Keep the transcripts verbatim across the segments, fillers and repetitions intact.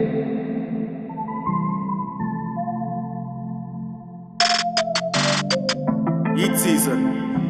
Each season.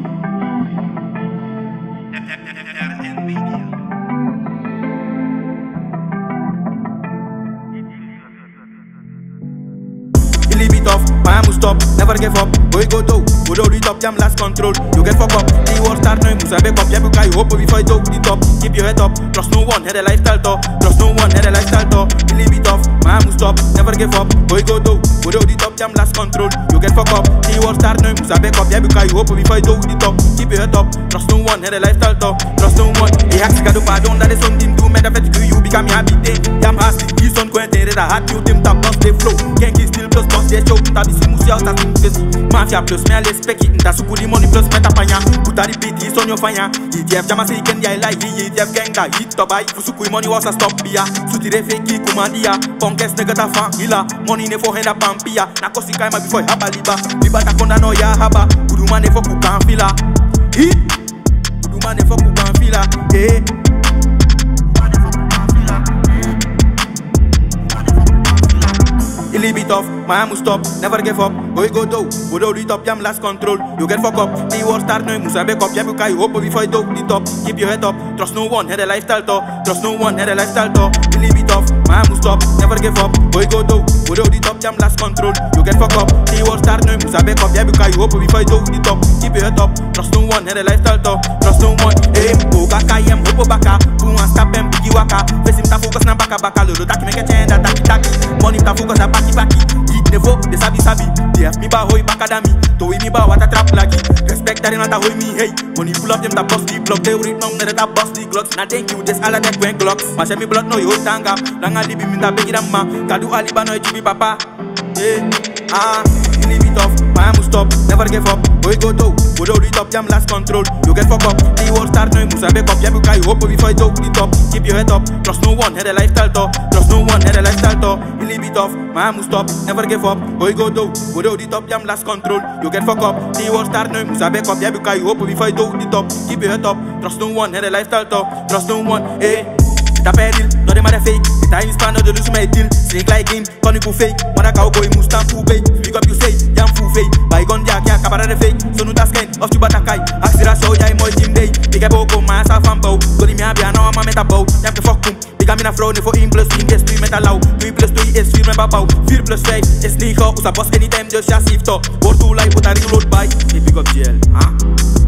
Leave it off, my must stop, never give up. Boy go do, go do the top, jam last control. You get fuck up, the war start now, must back up. Yeah, because you hope before you do the top. Keep your head up, trust no one, head a lifestyle talk. Trust no one, head a lifestyle talk. Leave it off, my must stop, never give up. Boy go do, go do the top, jam last control. You get fuck up, the war start now, must back up. Yeah, because you hope before you do the top. Keep your head up, trust no one, head a lifestyle talk. Trust no one. The hacks got to pardon that is something to make the you you become happy day. Jam has the keys on quentin, the hat you dim tap, bust they flow. Can't keep still plus bust they show. Tabi si musi out as mufesi Mafia plus me a respect it Nta suku di money plus meta panya Kuta repeat is on your fire E T F jama say ken ya like E T F gang da hit to buy Fusuku money was a stop biya Suti re fake kumandia Punkes nigga ta fan hila Money ne for henda pampia Na kosi kaima before haba liba Liba ta konda no ya haba Kuduma ne for kukan fila Hit Kuduma ne for kukan fila Eh Leave it off, my must stop, never give up. Go go do, go do the top, jam last control. You get fuck up, the war start now, must back up. Yeah, because you hope before you do the top. Keep your head up, trust no one, head a lifestyle talk. Trust no one, head a lifestyle talk. Leave it off, my must stop, never give up. Go go do, go do the top, jam last control. You get fuck up, the war start now, must back up. Yeah, because you hope before you do the top. Keep your head up, trust no one, head a lifestyle talk. Trust no one. Hey, go kaka yem, hopo baka, who wants stop and biggie waka. Face him ta focus na baka baka, lolo taki make a change that taki taki. Money ta focus na baki baki. Eat nevo, de sabi sabi. They have me ba hoy bakadami. To we me ba what a trap lagi. Respect that not a hoy me hey. Money pull up them ta bust the block. They read now that ta bust the glocks. Now thank you this all of that when glocks. Ma say me blood no yo tanga. Ranga libi me ta begi damma. Kadu aliba no chibi papa. Hey, ah, leave it off. My must stop, never give up. Boy go do, go do the top, jam last control. You get fuck up. The war start now, must back up. Yeah, because you hope before you do the top. Keep your head up, trust no one, head a lifestyle talk. Trust no one, head a lifestyle talk. Leave it off, my must stop, never give up. Boy go do, go do the top, jam last control. You get fuck up. The war start now, must back up. Yeah, because you hope before you do the top. Keep your head up, trust no one, head a lifestyle talk. Trust no one, hey. Ta peril, no de mother fake. Time span no de lose my deal. Snake like him, funny ku fake. Wanna cowboy Mustang ku pay. Pick up you say, jam fu fake. Bygone dia kia kabara de fake. So no ta skin, off tu batakai. Axira show ya imo team day. Pick up boko man sa fan bow. Go di mi abia na ma meta bow. Jam ke fuck kum. Pick up me na fraud for in plus in yes three meta low. three plus three is three remember bow. four plus five is sneaker. Usa boss anytime just just shift up. War to life but I reload by. Pick up G L, huh?